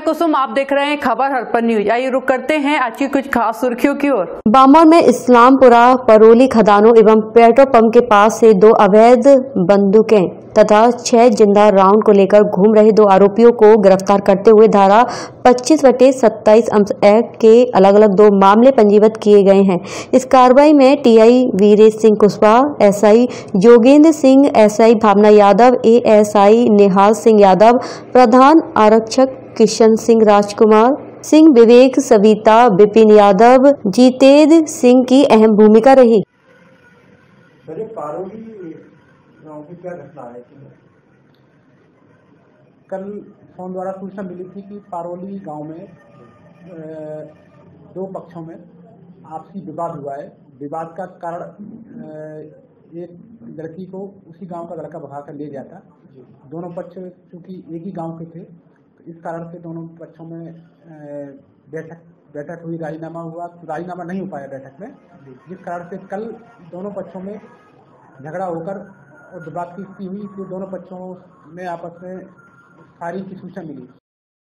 कुसुम, आप देख रहे हैं खबर हड़प्पन न्यूज। आइए रुक करते हैं आज की कुछ खास सुर्खियों की ओर। बामौर में इस्लामपुरा परौली खदानों एवं पेट्रोल पंप के पास से 2 अवैध बंदूकें तथा 6 जिंदा राउंड को लेकर घूम रहे 2 आरोपियों को गिरफ्तार करते हुए धारा 25/27 अंश एक्ट के अलग अलग 2 मामले पंजीबद्ध किए गए हैं। इस कार्रवाई में TI Viresh Singh Kushwaha, SI Yogendra Singh, SI Bhavna Yadav, ASI Nihal Singh Yadav, प्रधान आरक्षक किशन सिंह राजकुमार सिंह, विवेक सविता, विपिन यादव, जीतेंद्र सिंह की अहम भूमिका रही। पारोली गांव की क्या घटना है? कल फोन द्वारा सूचना मिली थी कि पारोली गांव में 2 पक्षों में आपसी विवाद हुआ है। विवाद का कारण एक लड़की को उसी गांव का लड़का भगा कर ले गया था। दोनों पक्ष चूंकि एक ही गांव के थे, तो इस कारण से दोनों पक्षों में बैठक हुई, राजीनामा हुआ। राजीनामा नहीं हो पाया बैठक में, जिस कारण से कल दोनों पक्षों में झगड़ा होकर और विवाद की स्थिति हुई। फिर दोनों पक्षों में आपस में फायरिंग की सूचना मिली।